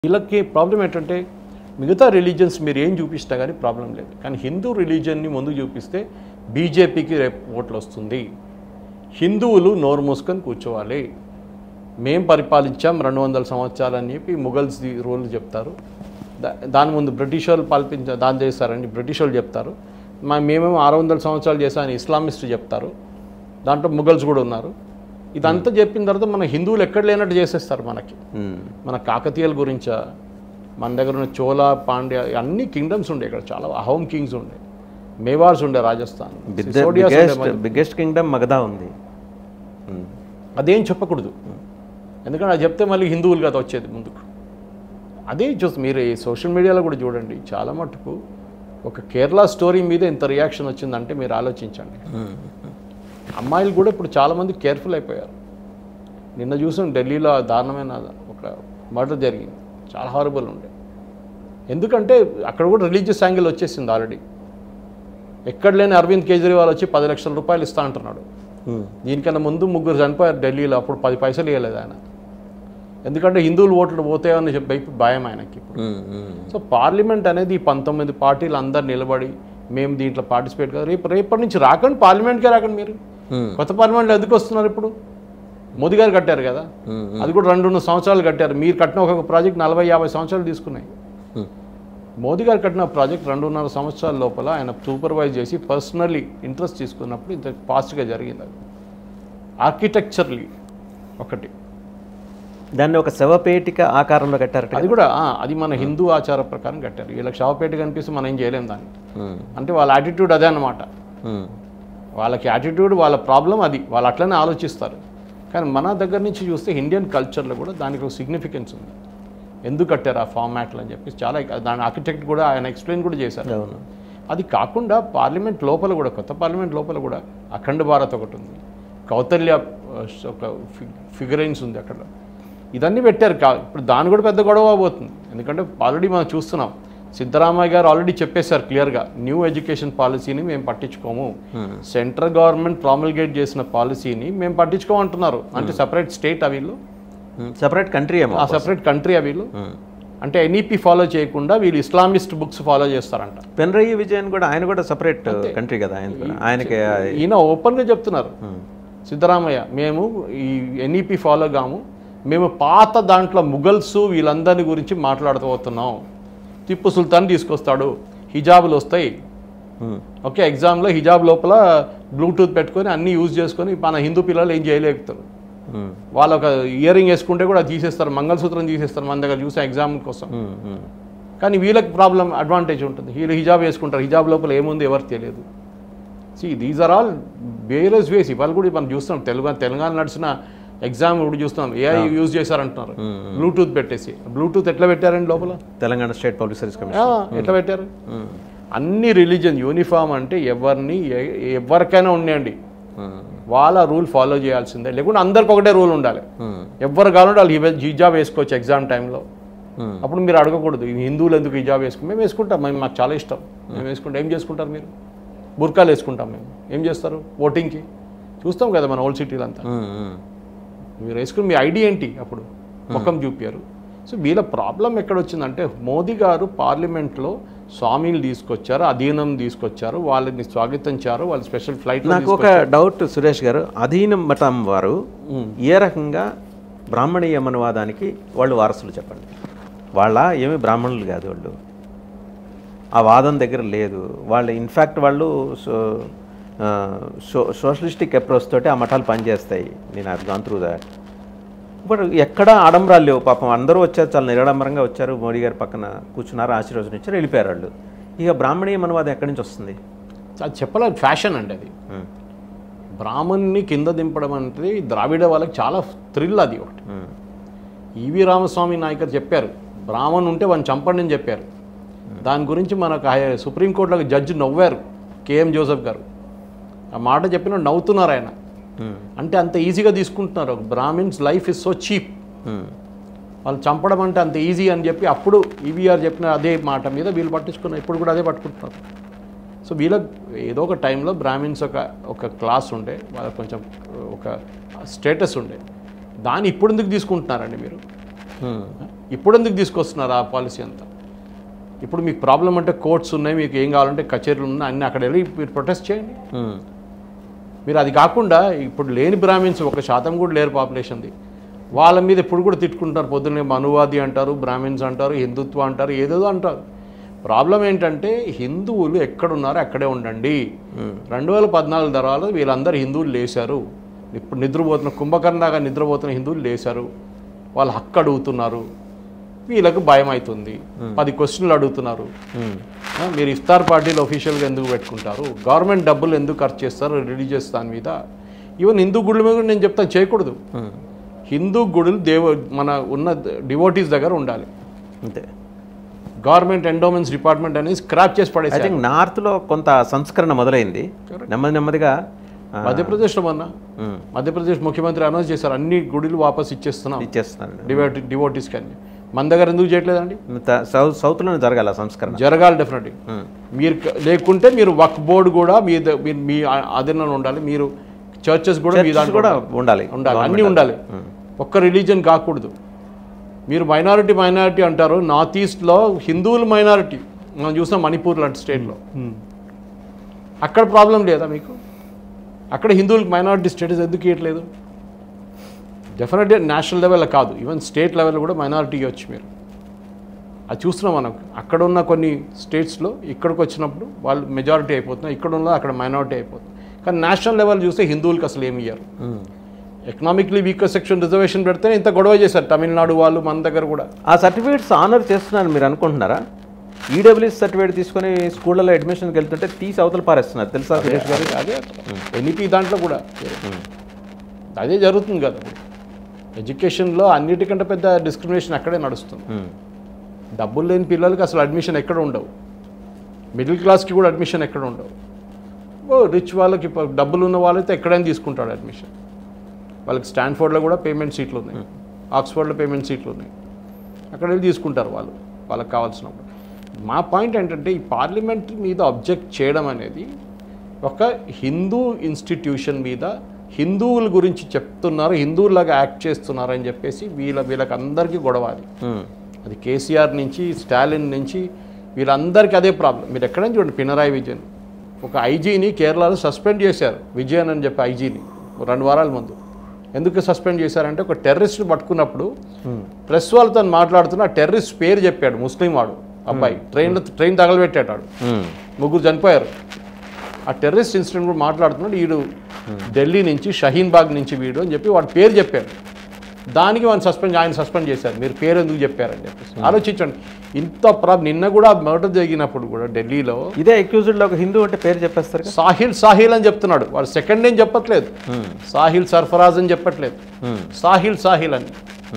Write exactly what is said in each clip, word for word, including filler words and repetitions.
వీళ్ళకి ప్రాబ్లం ఏంటంటే మిగతా రిలీజియన్స్ మీరు ఏం చూపిస్తా కానీ ప్రాబ్లం లేదు, కానీ హిందూ రిలీజియన్ని ముందు చూపిస్తే బీజేపీకి రేపు ఓట్లు వస్తుంది. హిందువులు నోరు మూసుకొని కూర్చోవాలి, మేం పరిపాలించాం రెండు వందల సంవత్సరాలు అని చెప్పి ముఘల్స్ రూల్ చెప్తారు. దాని ముందు బ్రిటిష్ వాళ్ళు పాలించ దాని చేస్తారని బ్రిటిష్ వాళ్ళు చెప్తారు. మా మేమేమో ఆరు వందల సంవత్సరాలు చేస్తామని ఇస్లామిస్ట్ చెప్తారు. దాంట్లో ముఘల్స్ కూడా ఉన్నారు. ఇదంతా చెప్పిన తర్వాత మన హిందువులు ఎక్కడ లేనట్టు చేసేస్తారు. మనకి మన కాకతీయుల గురించా, మన దగ్గర ఉన్న చోళ పాండ్య అన్ని కింగ్డమ్స్ ఉండే, ఇక్కడ చాలా అహోమ్ కింగ్స్ ఉండే, మేవార్స్ ఉండే, రాజస్థాన్ బిగ్గెస్ట్ కింగ్డమ్ మగధ ఉంది. అదేం చెప్పకూడదు, ఎందుకంటే అది చెప్తే మళ్ళీ హిందువులు కదా వచ్చేది ముందుకు. అదే చూస్తే మీరు సోషల్ మీడియాలో కూడా చూడండి, చాలా మటుకు ఒక కేరళ స్టోరీ మీద ఇంత రియాక్షన్ వచ్చిందంటే మీరు ఆలోచించండి. అమ్మాయిలు కూడా ఇప్పుడు చాలామంది కేర్ఫుల్ అయిపోయారు. నిన్న చూసాం ఢిల్లీలో దారుణమైన ఒక మర్డర్ జరిగింది, చాలా హారబుల్ ఉండే. ఎందుకంటే అక్కడ కూడా రిలీజియస్ యాంగిల్ వచ్చేసింది ఆల్రెడీ. ఎక్కడ లేని అరవింద్ కేజ్రీవాల్ వచ్చి పది లక్షల రూపాయలు ఇస్తా అంటున్నాడు. దీనికన్నా ముందు ముగ్గురు చనిపోయారు ఢిల్లీలో, అప్పుడు పది పైసలు ఇవ్వలేదు ఆయన. ఎందుకంటే హిందువులు ఓట్లు పోతాయని చెప్పి భయం ఆయనకి ఇప్పుడు. సో పార్లమెంట్ అనేది ఈ పంతొమ్మిది పార్టీలు అందరు నిలబడి మేము దీంట్లో పార్టిసిపేట్ కాదు, రేపు రేపటి నుంచి రాకండి, పార్లమెంట్కే రాకండి. మీరు కొత్త పార్లమెంట్లో ఎందుకు వస్తున్నారు? ఇప్పుడు మోదీ గారు కట్టారు కదా, అది కూడా రెండున్నర సంవత్సరాలు కట్టారు. మీరు కట్టిన ఒక ప్రాజెక్ట్ నలభై యాభై సంవత్సరాలు తీసుకున్నాయి. మోదీ గారు కట్టిన ప్రాజెక్ట్ రెండున్నర సంవత్సరాల లోపల ఆయన సూపర్వైజ్ చేసి పర్సనల్లీ ఇంట్రెస్ట్ తీసుకున్నప్పుడు ఇంత ఫాస్ట్గా జరిగింది. అది ఆర్కిటెక్చర్లీ ఒకటి, దాన్ని ఒక శవపేటిక ఆకారంలో కట్టారు. అది కూడా అది మన హిందూ ఆచార ప్రకారం కట్టారు. వీళ్ళకి శవపేట కనిపిస్తే మనం ఏం చేయలేం దాన్ని. అంటే వాళ్ళ యాటిట్యూడ్ అదే అన్నమాట. వాళ్ళకి యాటిట్యూడ్, వాళ్ళ ప్రాబ్లం అది, వాళ్ళు అట్లనే ఆలోచిస్తారు. కానీ మన దగ్గర నుంచి చూస్తే ఇండియన్ కల్చర్లో కూడా దానికి ఒక సిగ్నిఫికెన్స్ ఉంది. ఎందుకు కట్టారు ఆ ఫార్మాట్లు అని చెప్పి చాలా, దాని ఆర్కిటెక్ట్ కూడా ఆయన ఎక్స్ప్లెయిన్ కూడా చేశారు. అది కాకుండా పార్లమెంట్ లోపల కూడా, కొత్త పార్లమెంట్ లోపల కూడా అఖండ భారత్ ఒకటి ఉంది, కౌతల్య ఒక ఫిగరైన్స్ ఉంది అక్కడ, ఇదన్నీ పెట్టారు. కా ఇప్పుడు దాని కూడా పెద్ద గొడవ పోతుంది. ఎందుకంటే ఆల్రెడీ మనం చూస్తున్నాం, సిద్ధరామయ్య గారు ఆల్రెడీ చెప్పేశారు క్లియర్గా, న్యూ ఎడ్యుకేషన్ పాలసీని మేము పట్టించుకోము, సెంట్రల్ గవర్నమెంట్ ప్రామిల్గేట్ చేసిన పాలసీని మేము పట్టించుకోమంటున్నారు. అంటే సపరేట్ స్టేట్ వీళ్ళు, సపరేట్ కంట్రీ ఏమో, సపరేట్ కంట్రీ వీళ్ళు. అంటే ఎన్ఈపీ ఫాలో చేయకుండా వీళ్ళు ఇస్లామిస్ట్ బుక్స్ ఫాలో చేస్తారంట. పినరయి విజయన్ కూడా, ఆయన కూడా సపరేట్ కంట్రీ కదా, ఆయన ఆయనకి ఈయన ఓపెన్గా చెప్తున్నారు సిద్ధరామయ్య, మేము ఈ ఎన్ఈపీ ఫాలో కాము, మేము పాత దాంట్లో ముఘల్స్ వీళ్ళందరి గురించి మాట్లాడుతూ పోతున్నాం. టిప్పు సుల్తాన్ తీసుకొస్తాడు, హిజాబులు వస్తాయి, ఓకే, ఎగ్జామ్లో హిజాబ్ లోపల బ్లూటూత్ పెట్టుకొని అన్నీ యూజ్ చేసుకొని మన హిందూ పిల్లలు ఏం చేయలేకపోతారు. వాళ్ళు ఒక ఇయర్ రింగ్ వేసుకుంటే కూడా తీసేస్తారు, మంగళసూత్రం తీసేస్తారు మన దగ్గర చూసే ఎగ్జామ్ కోసం. కానీ వీళ్ళకి ప్రాబ్లం అడ్వాంటేజ్ ఉంటుంది, వీళ్ళు హిజాబ్ వేసుకుంటారు, హిజాబ్ లోపల ఏముంది ఎవరికి తెలియదు. See these are all various ways. ఇవాళ కూడా మనం చూస్తున్నాం, తెలుగు తెలంగాణ నడిచిన ఎగ్జామ్ ఇప్పుడు చూస్తున్నాం, ఏఐ యూజ్ చేశారంటున్నారు, బ్లూటూత్ పెట్టేసి. బ్లూటూత్ ఎట్లా పెట్టారండి లోపల? Telangana state public service commission ఎట్లా పెట్టారు? అన్ని రిలీజియన్ యూనిఫామ్ అంటే ఎవరిని ఎవరికైనా ఉండండి, వాళ్ళ రూల్ ఫాలో చేయాల్సిందే, లేకుంటే అందరికి ఒకటే రూల్ ఉండాలి. ఎవరు కావాలంటే వాళ్ళు హిజాబ్ వేసుకోవచ్చు ఎగ్జామ్ టైంలో. అప్పుడు మీరు అడగకూడదు హిందువులు ఎందుకు హిజాబ్ వేసుకుంటాం, మేము వేసుకుంటాం, మేము మాకు చాలా ఇష్టం, మేము వేసుకుంటాం. ఏం చేసుకుంటారు మీరు? బుర్కాలు వేసుకుంటాం మేము. ఏం చేస్తారు ఓటింగ్కి? చూస్తాం కదా మన ఓల్డ్ సిటీలు అంతా. మీరు వేసుకుని మీ ఐడి ఏంటి అప్పుడు ముఖం చూపారు. సో వీళ్ళ ప్రాబ్లం ఎక్కడ వచ్చిందంటే, మోదీ గారు పార్లమెంట్లో స్వామిలు తీసుకొచ్చారు, అధీనం తీసుకొచ్చారు, వాళ్ళని స్వాగతించారు, వాళ్ళు స్పెషల్ ఫ్లైట్. నాకు ఒక డౌట్ సురేష్ గారు, అధీనం మతం వారు ఏ రకంగా బ్రాహ్మణీయ మనువాదానికి వాళ్ళు వారసులు చెప్పండి? వాళ్ళ ఏమి బ్రాహ్మణులు కాదు, వాళ్ళు ఆ వాదం దగ్గర లేదు. వాళ్ళు ఇన్ఫ్యాక్ట్ వాళ్ళు సో సో సోషలిస్టిక్ అప్రోచ్ తోటి ఆ మఠాలు పనిచేస్తాయి. నేను అది గాన్ త్రూ దాట్. ఇప్పుడు ఎక్కడ ఆడంబరాలు లేవు. పాపం అందరూ వచ్చారు, చాలా నిరాడంబరంగా వచ్చారు, మోడీ గారి పక్కన కూర్చున్నారు, ఆశీర్వచనం ఇచ్చారు, వెళ్ళిపోయారు వాళ్ళు. ఇక బ్రాహ్మణీయ మనవాదం ఎక్కడి నుంచి వస్తుంది? అది చెప్పలేదు, ఫ్యాషన్ అండి అది. బ్రాహ్మణ్ని కింద దింపడం అంటే ద్రావిడ వాళ్ళకి చాలా థ్రిల్. అది ఒకటి. ఈవి రామస్వామి నాయకర్ చెప్పారు, బ్రాహ్మణ్ ఉంటే వాడిని చంపండి అని చెప్పారు. దాని గురించి మనకు సుప్రీంకోర్టులో జడ్జి నవ్వారు, కేఎం జోసెఫ్ గారు. ఆ మాట చెప్పిన నవ్వుతున్నారు ఆయన. అంటే అంత ఈజీగా తీసుకుంటున్నారు. Brahmins life is so cheap, వాళ్ళు చంపడం అంటే అంత ఈజీ అని చెప్పి అప్పుడు ఈవీఆర్ చెప్పిన అదే మాట మీద వీళ్ళు పట్టించుకున్నారు. ఇప్పుడు కూడా అదే పట్టుకుంటున్నారు. సో వీళ్ళకి ఏదో ఒక టైంలో బ్రాహ్మిన్స్ ఒక ఒక క్లాస్ ఉండే, వాళ్ళకి కొంచెం ఒక స్టేటస్ ఉండే, దాన్ని ఇప్పుడు ఎందుకు తీసుకుంటున్నారండి మీరు? ఇప్పుడు ఎందుకు తీసుకొస్తున్నారు ఆ పాలసీ అంతా? ఇప్పుడు మీకు ప్రాబ్లం అంటే కోర్ట్స్ ఉన్నాయి, మీకు ఏం కావాలంటే కచేరీలు ఉన్నాయి, అన్నీ అక్కడ వెళ్ళి మీరు ప్రొటెస్ట్ చేయండి. మీరు అది కాకుండా ఇప్పుడు లేని బ్రాహ్మిన్స్ ఒక శాతం కూడా లేరు పాపులేషన్ది, వాళ్ళ మీద ఇప్పుడు కూడా తిట్టుకుంటారు. పొద్దున్నే మనువాది అంటారు, బ్రాహ్మిన్స్ అంటారు, హిందుత్వ అంటారు, ఏదేదో అంటారు. ప్రాబ్లం ఏంటంటే హిందువులు ఎక్కడున్నారో అక్కడే ఉండండి. రెండు వేల పద్నాలుగు తరాలు వీళ్ళందరూ హిందువులు లేశారు. ఇప్పుడు నిద్రపోతున్న కుంభకర్ణగా నిద్రపోతున్న హిందువులు లేశారు. వాళ్ళు హక్కు అడుగుతున్నారు, వీళ్ళకు భయం అవుతుంది. పది క్వశ్చన్లు అడుగుతున్నారు. మీరు ఇఫ్తార్ పార్టీలు ఒఫీషియల్గా ఎందుకు పెట్టుకుంటారు? గవర్నమెంట్ డబ్బులు ఎందుకు ఖర్చు చేస్తారు రిలీజియస్ దాని మీద? ఈవెన్ హిందూ గుడుల మీద నేను చెప్తాను, చేయకూడదు. హిందూ గుడులు దేవ మన ఉన్న డివోటీస్ దగ్గర ఉండాలి అంతే. గవర్నమెంట్ ఎండోమెంట్స్ డిపార్ట్మెంట్ అనేది స్క్రాప్ చేసి పడేసి. ఐ థింక్ నార్త్లో కొంత సంస్కరణ మొదలైంది నెమ్మది నెమ్మదిగా. మధ్యప్రదేశ్లో మొన్న మధ్యప్రదేశ్ ముఖ్యమంత్రి అనౌన్స్ చేశారు, అన్ని గుడులు వాపస్ ఇచ్చేస్తున్నాం ఇచ్చేస్తున్నారు డివోటీ డివోటీస్కి అని. మన దగ్గర ఎందుకు చేయట్లేదండి? సౌత్ సౌత్లో జరగాల సంస్కరణ, జరగాలి డెఫినెట్లీ. మీరు లేకుంటే మీరు వక్ బోర్డు కూడా మీ మీ ఆధీనంలో ఉండాలి. మీరు చర్చెస్ కూడా మీ దాంట్లో కూడా ఉండాలి ఉండాలి అన్నీ ఉండాలి. ఒక్క రిలీజన్ కాకూడదు. మీరు మైనారిటీ మైనారిటీ అంటారు, నార్త్ ఈస్ట్లో హిందువులు మైనారిటీ మనం చూసాం మణిపూర్ లాంటి స్టేట్లో. అక్కడ ప్రాబ్లం లేదా మీకు? అక్కడ హిందువులకు మైనారిటీ స్టేటస్ ఎందుకు ఇవ్వట్లేదు? డెఫినెట్గా నేషనల్ లెవెల్లో కాదు, ఈవెన్ స్టేట్ లెవెల్లో కూడా మైనారిటీ ఇవ్వచ్చు మీరు. అది చూస్తున్నాం మనం. అక్కడ ఉన్న కొన్ని స్టేట్స్లో ఇక్కడికి వచ్చినప్పుడు వాళ్ళు మెజారిటీ అయిపోతున్నారు, ఇక్కడ ఉన్న అక్కడ మైనారిటీ అయిపోతుంది. కానీ నేషనల్ లెవెల్ చూస్తే హిందువులకు అసలు ఏమి ఇయ్యారు. ఎకనామిక్లీ వీకర్ సెక్షన్ రిజర్వేషన్ పెడితే ఇంత గొడవ చేశారు తమిళనాడు వాళ్ళు, మన దగ్గర కూడా. ఆ సర్టిఫికేట్స్ ఆనర్ చేస్తున్నారు మీరు అనుకుంటున్నారా? ఈడబ్ల్యూఎస్ సర్టిఫికేట్ తీసుకొని స్కూళ్ళలో అడ్మిషన్కి వెళ్తుంటే తీసి అవతల పారేస్తున్నారు, తెలుసా సురేష్ గారు? అదే ఎన్ఈపీ దాంట్లో కూడా అదే జరుగుతుంది కదా. ఎడ్యుకేషన్లో అన్నిటికంటే పెద్ద డిస్క్రిమినేషన్ అక్కడే నడుస్తుంది. డబ్బులు లేని పిల్లలకి అసలు అడ్మిషన్ ఎక్కడ ఉండవు, మిడిల్ క్లాస్కి కూడా అడ్మిషన్ ఎక్కడ ఉండవు. ఓ రిచ్ వాళ్ళకి డబ్బులు ఉన్న వాళ్ళైతే ఎక్కడైనా తీసుకుంటాడు అడ్మిషన్. వాళ్ళకి స్టాన్ఫోర్డ్లో కూడా పేమెంట్ సీట్లు ఉన్నాయి, ఆక్స్ఫర్డ్లో పేమెంట్ సీట్లు ఉన్నాయి, అక్కడ వెళ్ళి తీసుకుంటారు వాళ్ళు వాళ్ళకి కావాల్సినప్పుడు. మా పాయింట్ ఏంటంటే ఈ పార్లమెంట్ మీద అబ్జెక్ట్ చేయడం అనేది ఒక హిందూ ఇన్స్టిట్యూషన్ మీద హిందువుల గురించి చెప్తున్నారు, హిందువులాగా యాక్ట్ చేస్తున్నారు అని చెప్పేసి వీళ్ళ వీళ్ళకి అందరికీ గొడవ. అది అది కేసీఆర్ నుంచి స్టాలిన్ నుంచి వీళ్ళందరికీ అదే ప్రాబ్లం. మీరు ఎక్కడైనా చూడండి, పినరాయి విజయన్ ఒక ఐజీని కేరళలో సస్పెండ్ చేశారు, విజయన్ అని చెప్పి ఐజీని రెండు వారాల ముందు. ఎందుకు సస్పెండ్ చేశారంటే ఒక టెర్రరిస్ట్ పట్టుకున్నప్పుడు ప్రెస్ వాళ్ళతో మాట్లాడుతున్న ఆ టెర్రరిస్ట్ పేరు చెప్పాడు, ముస్లిం వాడు అబ్బాయి, ట్రైన్లో ట్రైన్ తగలబెట్టాడు, ముగ్గురు చనిపోయారు. ఆ టెర్రరిస్ట్ ఇన్సిడెంట్ కూడా మాట్లాడుతున్నాడు, వీడు ఢిల్లీ నుంచి షహీన్ బాగ్ నుంచి వీడు అని చెప్పి వాడు పేరు చెప్పాడు. దానికి వాడిని సస్పెండ్ ఆయన సస్పెండ్ చేశారు, మీరు పేరు ఎందుకు చెప్పారని చెప్పేసి. ఆలోచించండి, ఇంత ప్రాబ్లం. నిన్న కూడా మర్డర్ జరిగినప్పుడు కూడా ఢిల్లీలో ఇదే అక్యూజ్డ్లో ఒక హిందూ అంటే పేరు చెప్పేస్తారు, సాహిల్ సాహిల్ అని చెప్తున్నాడు వాడు. సెకండ్ నేమ్ చెప్పట్లేదు, సాహిల్ సర్ఫరాజ్ అని చెప్పట్లేదు, సాహిల్ సాహిల్ అని.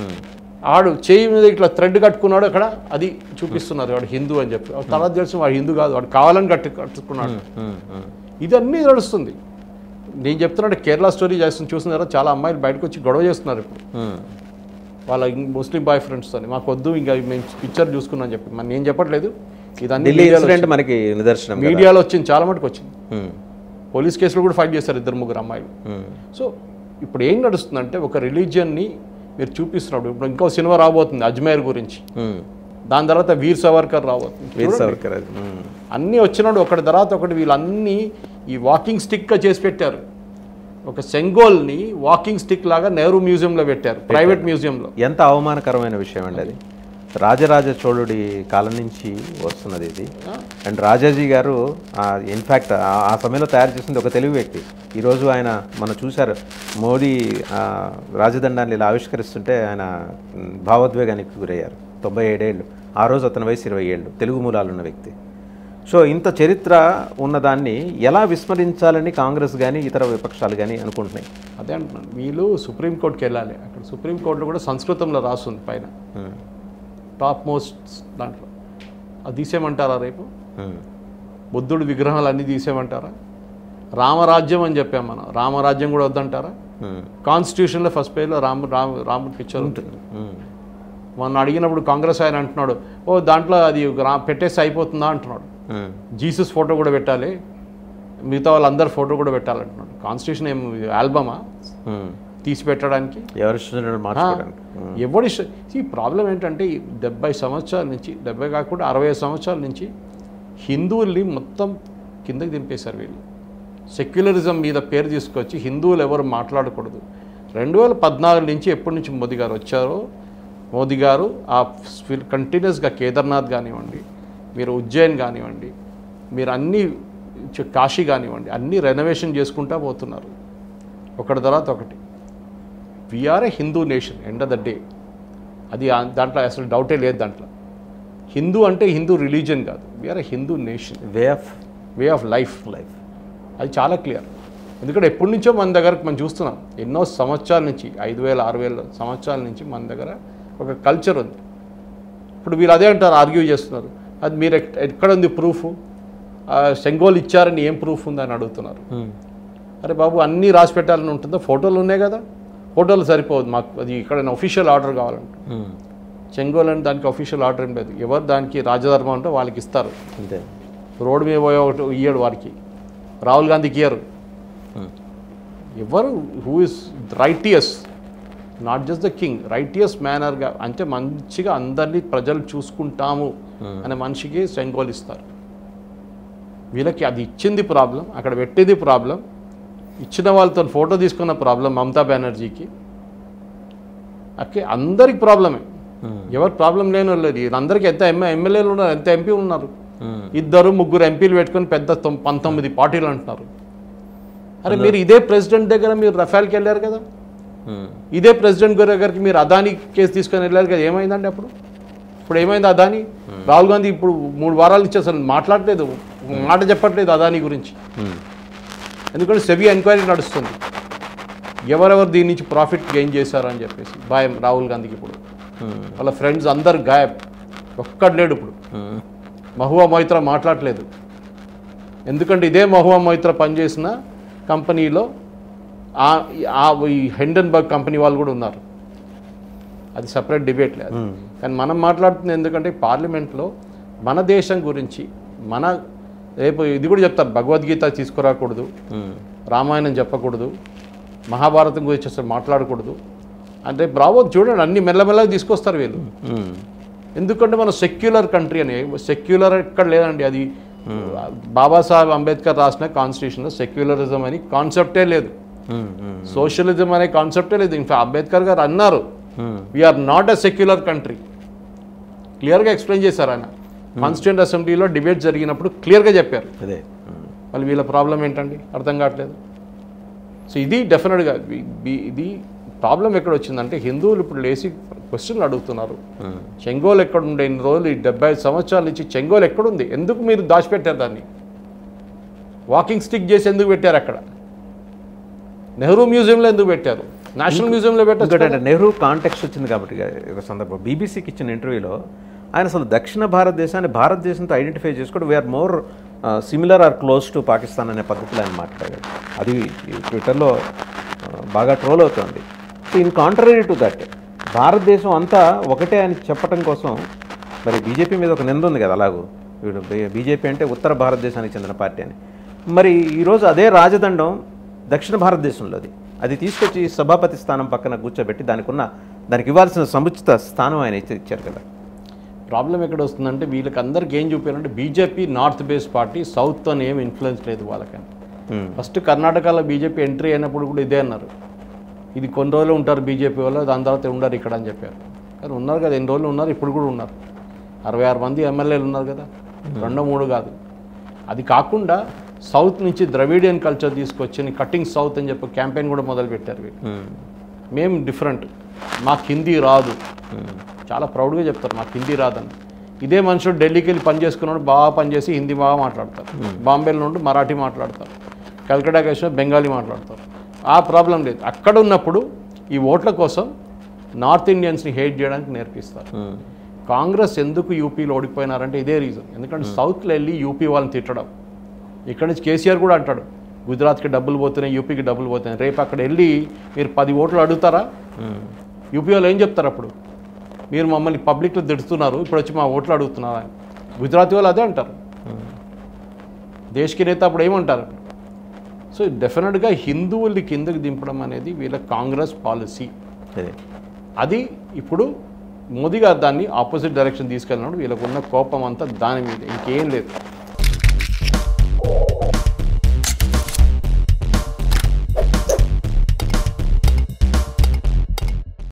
ఆడు చేయి మీద ఇట్లా థ్రెడ్ కట్టుకున్నాడు అక్కడ, అది చూపిస్తున్నారు వాడు హిందూ అని చెప్పి. తర్వాత తెలిసి వాడు హిందూ కాదు, వాడు కావాలని కట్టు కట్టుకున్నాడు. ఇదన్నీ నడుస్తుంది. నేను చెప్తున్నాడు కేరళ స్టోరీ చేస్తుంది చూస్తున్నారా, చాలా అమ్మాయిలు బయటకు వచ్చి గొడవ చేస్తున్నారు ఇప్పుడు వాళ్ళ ముస్లిం బాయ్ ఫ్రెండ్స్తో. మాకు వద్దు, ఇంకా మేము పిక్చర్ చూసుకున్నాను చెప్పి. మరి నేను చెప్పట్లేదు, ఇదన్నీ మనకి నిదర్శనం మీడియాలో వచ్చింది, చాలా మటుకు వచ్చింది. పోలీస్ కేసులు కూడా ఫైట్ చేస్తారు ఇద్దరు ముగ్గురు అమ్మాయిలు. సో ఇప్పుడు ఏం నడుస్తుందంటే ఒక రిలీజియన్ని మీరు చూపిస్తున్నప్పుడు, ఇప్పుడు ఇంకో సినిమా రాబోతుంది అజ్మేర్ గురించి, దాని తర్వాత వీర్ సవర్కర్ రాబోతుంది. వీర్ సవర్కర్ అన్నీ వచ్చినాడు ఒకటి తర్వాత ఒకటి. వీళ్ళన్నీ ఈ వాకింగ్ స్టిక్గా చేసి పెట్టారు. ఒక సెంగోల్ని వాకింగ్ స్టిక్ లాగా నెహ్రూ మ్యూజియంలో పెట్టారు, ప్రైవేట్ మ్యూజియంలో. ఎంత అవమానకరమైన విషయం అండి అది. రాజరాజ చోళుడి కాలం నుంచి వస్తున్నది ఇది. అండ్ రాజాజీ గారు ఇన్ఫ్యాక్ట్ ఆ సమయంలో తయారు చేసింది ఒక తెలుగు వ్యక్తి. ఈరోజు ఆయన మనం చూశారు, మోడీ రాజదండాన్ని ఇలా ఆవిష్కరిస్తుంటే ఆయన భావోద్వేగానికి గురయ్యారు. తొంభై ఏడేళ్ళు, ఆ రోజు అతని వయసు ఇరవై ఏళ్ళు, తెలుగు మూలాలున్న వ్యక్తి. సో ఇంత చరిత్ర ఉన్నదాన్ని ఎలా విస్మరించాలని కాంగ్రెస్ కానీ ఇతర విపక్షాలు కానీ అనుకుంటున్నాయి. అదే అంటున్నాను, వీళ్ళు సుప్రీంకోర్టుకి వెళ్ళాలి. అక్కడ సుప్రీంకోర్టులో కూడా సంస్కృతంలో రాస్తుంది పైన, టాప్ మోస్ట్ దాంట్లో. అది తీసేయమంటారా రేపు? బుద్ధుడు విగ్రహాలు అన్నీ తీసేయమంటారా? రామరాజ్యం అని చెప్పాం మనం, రామరాజ్యం కూడా వద్దంటారా? కాన్స్టిట్యూషన్లో ఫస్ట్ పేజ్లో రాము రాము రాముడి పిక్చర్ ఉంటుంది. మొన్న అడిగినప్పుడు కాంగ్రెస్ ఆయన అంటున్నాడు, ఓ దాంట్లో అది పెట్టేసి అయిపోతుందా అంటున్నాడు. జీసస్ ఫోటో కూడా పెట్టాలి, మిగతా వాళ్ళందరి ఫోటో కూడా పెట్టాలంటున్నాడు. కాన్స్టిట్యూషన్ ఏం ఆల్బమా? తీసిపెట్టడానికి ఎవరి ఇష్టం మార్చుకోవడానికి. ఎవడి ఈ ప్రాబ్లం ఏంటంటే ఈ డెబ్బై సంవత్సరాల నుంచి డెబ్బై కాకుండా అరవై సంవత్సరాల నుంచి హిందువుల్ని మొత్తం కిందకి దింపేశారు వీళ్ళు. సెక్యులరిజం మీద పేరు తీసుకొచ్చి హిందువులు ఎవరు మాట్లాడకూడదు. రెండు వేల పద్నాలుగు నుంచి ఎప్పటి నుంచి మోదీ గారు వచ్చారో మోదీ గారు ఆ కంటిన్యూస్గా కేదార్నాథ్ కానివ్వండి, మీరు ఉజ్జయిన్ కానివ్వండి, మీరు అన్నీ కాశీ కానివ్వండి, అన్నీ రెనోవేషన్ చేసుకుంటూ పోతున్నారు ఒకటి తర్వాత ఒకటి. We are a Hindu nation end of the day. అది దాంట్లో అసలు డౌటే లేదు. దాంట్లో హిందూ అంటే హిందూ రిలీజియన్ కాదు, we are a Hindu nation, way of way of life life అది చాలా క్లియర్. ఎందుకంటే ఎప్పటి నుంచో మన దగ్గర మనం చూస్తున్నాం, ఎన్నో సంవత్సరాల నుంచి, ఐదు వేల ఆరు వేల సంవత్సరాల నుంచి మన దగ్గర ఒక కల్చర్ ఉంది. ఇప్పుడు వీళ్ళు అదే అంటారు, ఆర్గ్యూ చేస్తున్నారు, అది మీరు ఎక్కడ ఉంది ప్రూఫ్, సెంగోల్ ఇచ్చారని ఏం ప్రూఫ్ ఉందని అడుగుతున్నారు. అరే బాబు, అన్నీ రాసి పెట్టాలని ఉంటుందో? ఫోటోలు ఉన్నాయి కదా, ఫోటోలు సరిపోదు మాకు, అది ఇక్కడ అఫీషియల్ ఆర్డర్ కావాలంటే. చెంగోల్ అని దానికి అఫీషియల్ ఆర్డర్ ఏం లేదు. ఎవరు దానికి రాజధర్మం అంటే వాళ్ళకి ఇస్తారు. అంతే. రోడ్డు మీద పోయే ఒకటి ఇయ్యడు వారికి, రాహుల్ గాంధీకి ఇయ్యరు. ఎవరు who is righteous, not just the king, righteous మేనర్గా అంటే మంచిగా అందరినీ ప్రజలు చూసుకుంటాము అనే మనిషికి సెంగోల్ ఇస్తారు. వీళ్ళకి అది ఇచ్చింది ప్రాబ్లం, అక్కడ పెట్టేది ప్రాబ్లం, ఇచ్చిన వాళ్ళతో ఫోటో తీసుకున్న ప్రాబ్లం మమతా బెనర్జీకి. ఓకే, అందరికి ప్రాబ్లమే, ఎవరు ప్రాబ్లం లేని లేదు. వీళ్ళందరికీ ఎంత ఎమ్మె ఎమ్మెల్యేలు ఉన్నారు, ఎంత ఎంపీలు ఉన్నారు, ఇద్దరు ముగ్గురు ఎంపీలు పెట్టుకొని పెద్ద పంతొమ్మిది పార్టీలు అంటున్నారు. అరే మీరు ఇదే ప్రెసిడెంట్ దగ్గర మీరు రఫేల్కి వెళ్ళారు కదా, ఇదే ప్రెసిడెంట్ దగ్గరికి మీరు అదానీ కేసు తీసుకొని వెళ్ళారు కదా, ఏమైందండి అప్పుడు? ఇప్పుడు ఏమైంది అదానీ? రాహుల్ గాంధీ ఇప్పుడు మూడు వారాల నుంచి అసలు మాట్లాడలేదు, మాట చెప్పట్లేదు అదానీ గురించి. ఎందుకంటే సెబీ ఎంక్వైరీ నడుస్తుంది, ఎవరెవరు దీని నుంచి ప్రాఫిట్ గెయిన్ చేశారని చెప్పేసి. భయం రాహుల్ గాంధీకి. ఇప్పుడు వాళ్ళ ఫ్రెండ్స్ అందరు గాయబ్, ఒక్కడు లేడు ఇప్పుడు. మహువా మొయిత్రా మాట్లాడలేదు, ఎందుకంటే ఇదే మహువా మొయిత్రా పనిచేసిన కంపెనీలో ఈ హెండెన్బర్గ్ కంపెనీ వాళ్ళు కూడా ఉన్నారు. అది సపరేట్ డిబేట్ లేదు. కానీ మనం మాట్లాడుతుంది ఎందుకంటే పార్లమెంట్లో మన దేశం గురించి, మన రేపు ఇది కూడా చెప్తారు, భగవద్గీత తీసుకురాకూడదు, రామాయణం చెప్పకూడదు, మహాభారతం గురించి అసలు మాట్లాడకూడదు అంటే బ్రావో చూడండి, అన్ని మెల్లమెల్లగా తీసుకొస్తారు వీళ్ళు. ఎందుకంటే మన సెక్యులర్ కంట్రీ అని, సెక్యులర్ ఎక్కడ లేదండి. అది బాబాసాహెబ్ అంబేద్కర్ రాసిన కాన్స్టిట్యూషన్లో సెక్యులరిజం అని కాన్సెప్టే లేదు, సోషలిజం అనే కాన్సెప్టే లేదు. ఇన్ఫాక్ట్ అంబేద్కర్ గారు అన్నారు, we are not a secular country, క్లియర్గా ఎక్స్ప్లెయిన్ చేశారు ఆయన. కాన్స్టిట్యూంట్ అసెంబ్లీలో డిబేట్ జరిగినప్పుడు క్లియర్గా చెప్పారు. అదే మళ్ళీ వీళ్ళ ప్రాబ్లం ఏంటండి, అర్థం కావట్లేదు. సో ఇది డెఫినెట్గా ఇది ప్రాబ్లం ఎక్కడ వచ్చిందంటే, హిందువులు ఇప్పుడు లేచి క్వశ్చన్లు అడుగుతున్నారు, చెంగోల్ ఎక్కడ ఉండే ఇన్ని రోజులు, ఈ డెబ్బై సంవత్సరాల నుంచి చెంగోల్ ఎక్కడుంది, ఎందుకు మీరు దాచిపెట్టారు దాన్ని, వాకింగ్ స్టిక్ చేసి ఎందుకు పెట్టారు అక్కడ, నెహ్రూ మ్యూజియంలో ఎందుకు పెట్టారు, నేషనల్ మ్యూజియంలో పెట్టారు. నెహ్రూ కాంటెక్స్ట్ వచ్చింది కాబట్టి ఒక సందర్భం బీబీసీకి ఇచ్చిన ఇంటర్వ్యూలో ఆయన అసలు దక్షిణ భారతదేశాన్ని భారతదేశంతో ఐడెంటిఫై చేసుకోవడం we are more similar or close to Pakistan అనే పద్ధతిలో ఆయన మాట్లాడాడు. అది ట్విట్టర్లో బాగా ట్రోల్ అవుతుంది. So in contrary to that, భారతదేశం అంతా ఒకటే అని చెప్పడం కోసం మరి బీజేపీ మీద ఒక నింద ఉంది కదా, అలాగూ వీడు బీజేపీ అంటే ఉత్తర భారతదేశానికి చెందిన పార్టీ అని. మరి ఈరోజు అదే రాజదండం దక్షిణ భారతదేశంలోది, అది తీసుకొచ్చి సభాపతి స్థానం పక్కన కూర్చోబెట్టి దానికి ఉన్న దానికి ఇవ్వాల్సిన సముచిత స్థానం ఆయన ఇచ్చి ఇచ్చారు కదా. ప్రాబ్లం ఎక్కడ వస్తుందంటే, వీళ్ళకి అందరికి ఏం చూపారంటే, బీజేపీ నార్త్ బేస్ పార్టీ, సౌత్తో ఏం ఇన్ఫ్లుయెన్స్ లేదు వాళ్ళకని. ఫస్ట్ కర్ణాటకలో బీజేపీ ఎంట్రీ అయినప్పుడు కూడా ఇదే అన్నారు, ఇది కొన్ని రోజులు ఉంటారు బీజేపీ వాళ్ళు, దాని తర్వాత ఉండరు ఇక్కడ అని చెప్పారు. కానీ ఉన్నారు కదా, ఎన్ని రోజులు ఉన్నారు, ఇప్పుడు కూడా ఉన్నారు. అరవై ఆరు మంది ఎమ్మెల్యేలు ఉన్నారు కదా, రెండో మూడు కాదు. అది కాకుండా సౌత్ నుంచి ద్రవిడియన్ కల్చర్ తీసుకొచ్చి కటింగ్ సౌత్ అని చెప్పి క్యాంపెయిన్ కూడా మొదలుపెట్టారు వీళ్ళు. మేము డిఫరెంట్, మాకు హిందీ రాదు, చాలా ప్రౌడ్గా చెప్తారు మాకు హిందీ రాదని. ఇదే మనుషులు ఢిల్లీకి వెళ్ళి పని చేసుకున్నాడు, బాగా పనిచేసి హిందీ బాగా మాట్లాడతారు, బాంబేలో నుండి మరాఠీ మాట్లాడతారు, కల్కటాకి వచ్చిన బెంగాలీ మాట్లాడతారు. ఆ ప్రాబ్లం లేదు. అక్కడ ఉన్నప్పుడు ఈ ఓట్ల కోసం నార్త్ ఇండియన్స్ని హేట్ చేయడానికి నేర్పిస్తారు. కాంగ్రెస్ ఎందుకు యూపీలో ఓడిపోయినారంటే ఇదే రీజన్. ఎందుకంటే సౌత్లో వెళ్ళి యూపీ వాళ్ళని తిట్టడం, ఇక్కడ నుంచి కేసీఆర్ కూడా అంటాడు, గుజరాత్కి డబ్బులు పోతున్నాయి, యూపీకి డబ్బులు పోతున్నాయి. రేపు అక్కడ వెళ్ళి మీరు పది ఓట్లు అడుగుతారా? యూపీ వాళ్ళు ఏం చెప్తారు అప్పుడు, మీరు మమ్మల్ని పబ్లిక్లో తిడుతున్నారు, ఇప్పుడు వచ్చి మా ఓట్లు అడుగుతున్నారా? గుజరాతీ వాళ్ళు అదే అంటారు. దేశ్కి నేత అప్పుడు ఏమంటారు? సో డెఫినెట్గా హిందువుల్ని కిందకి దింపడం అనేది వీళ్ళ కాంగ్రెస్ పాలసీ. అదే అది ఇప్పుడు మోదీ గారు దాన్ని ఆపోజిట్ డైరెక్షన్ తీసుకెళ్ళినప్పుడు వీళ్ళకున్న కోపం అంతా దాని మీద, ఇంకేం లేదు.